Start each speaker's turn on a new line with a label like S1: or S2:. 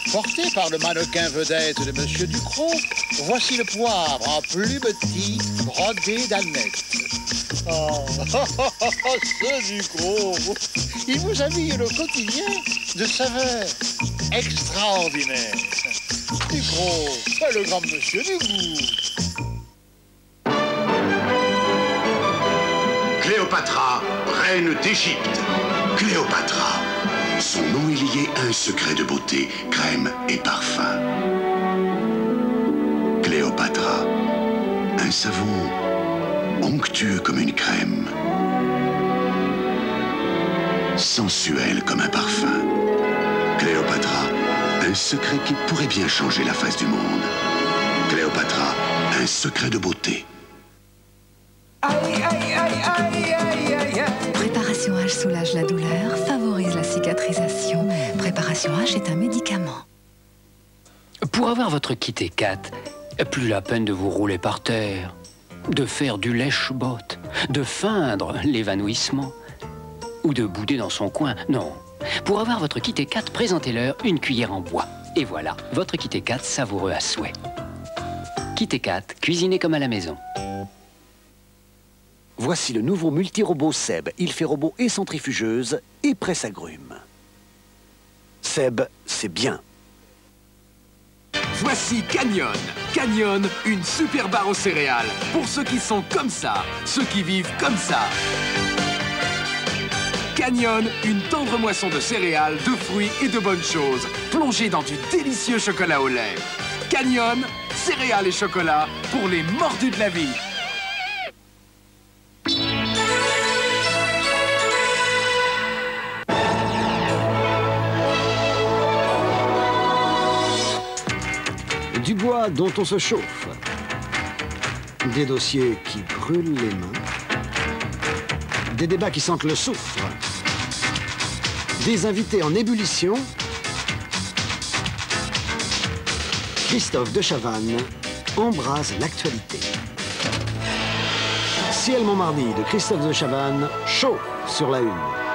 S1: porté par le mannequin vedette de Monsieur Ducrot. Voici le poivre en plus petit, brodé d'almette. Oh, ce Ducrot, il vous habille le quotidien de saveurs extraordinaires. Ducrot, c'est le grand monsieur du goût.
S2: Cléopâtra, reine d'Égypte. Cléopâtra. Son nom est lié à un secret de beauté, crème et parfum. Cléopâtra. Un savon onctueux comme une crème. Sensuel comme un parfum. Cléopâtra. Un secret qui pourrait bien changer la face du monde. Cléopâtra. Un secret de beauté.
S3: Préparation H soulage la douleur, favorise la cicatrisation. Préparation H est un médicament.
S4: Pour avoir votre kit E4, plus la peine de vous rouler par terre, de faire du lèche-botte, de feindre l'évanouissement ou de bouder dans son coin. Non. Pour avoir votre kit E4, présentez-leur une cuillère en bois. Et voilà, votre kit E4 savoureux à souhait. Kit E4, cuisinez comme à la maison.
S5: Voici le nouveau multi-robot Seb. Il fait robot et centrifugeuse et presse agrumes. Seb, c'est bien.
S6: Voici Canyon. Canyon, une super barre aux céréales. Pour ceux qui sont comme ça, ceux qui vivent comme ça. Canyon, une tendre moisson de céréales, de fruits et de bonnes choses, plongée dans du délicieux chocolat au lait. Canyon, céréales et chocolat pour les mordus de la vie.
S5: Du bois dont on se chauffe. Des dossiers qui brûlent les mains. Des débats qui sentent le soufre. Des invités en ébullition. Christophe de Chavannes embrase l'actualité. Ciel Montmardi de Christophe de Chavannes, chaud sur la une.